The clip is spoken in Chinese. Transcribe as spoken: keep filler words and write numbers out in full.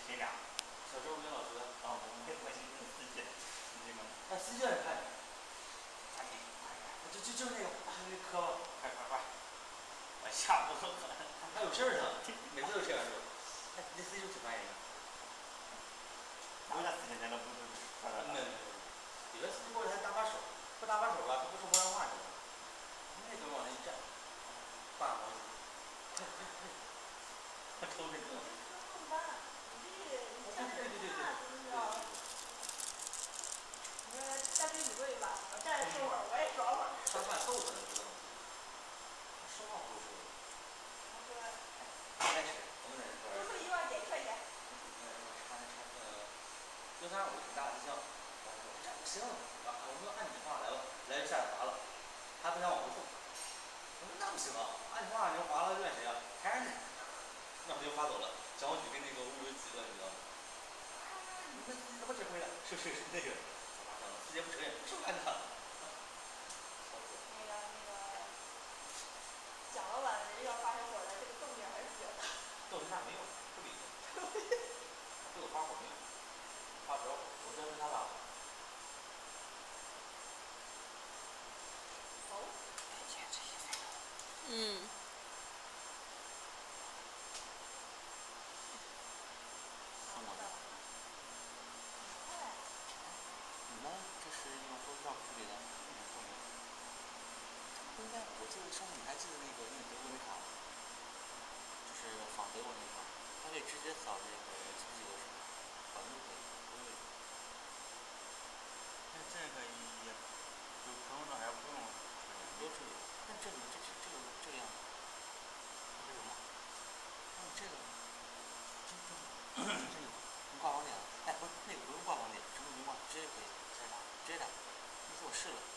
谁俩？ 小周跟老师。 啊，我们我是用私教，是这个。 哎，私教也看。 赶紧，快点！ 就就就那个，那个磕吧， 快快快！我下不了。 还有事儿呢，每次都这样说。哎，那司机就挺烦人的。 咱俩私教都不不不。 没没没，有的司机过来还搭把手，不搭把手吧，他不说不让话，你知道吗？那都往那一站，爸爸，快快快！他抽这个。 上班，你这你下点差，知不知道？你说大哥你过去吧，我站着说会儿，我也爽会儿。 他怕揍他，你知道吗？说话不说。开始，我们在这儿。 多付一万给一块钱。 呃，插插呃，就三五挺大音箱，然后说这不行，啊，我们按你话来吧，来就下来划了，他不想往回送。我说那不行啊，按你话你要划了怨谁啊？还是你。那我就划走了，小王举跟那个物流急了，你知道吗？啊，你们司机怎么指挥的？是是是那个，司机不承认，不是我干的。 那个那个，蒋老板人要发小伙的这个动静还是比较大。 动静大没用，不理他。他对我发火没用，发不着火，我知道是他打的。 走。 嗯。 送过来。你们这是用多少处理的？应该，我记得上次你还记得那个那个德国那卡吗？就是仿德国那卡，它可以直接扫这个经济流水，扫就可以，不用。但这个也，有朋友那还不用，都是有。但这里这这个这个样子，这什么？还有这个，这这这个能挂网点了？哎，不是那个不用挂网点，什么不用挂，直接可以直接打，直接打。那次我试了。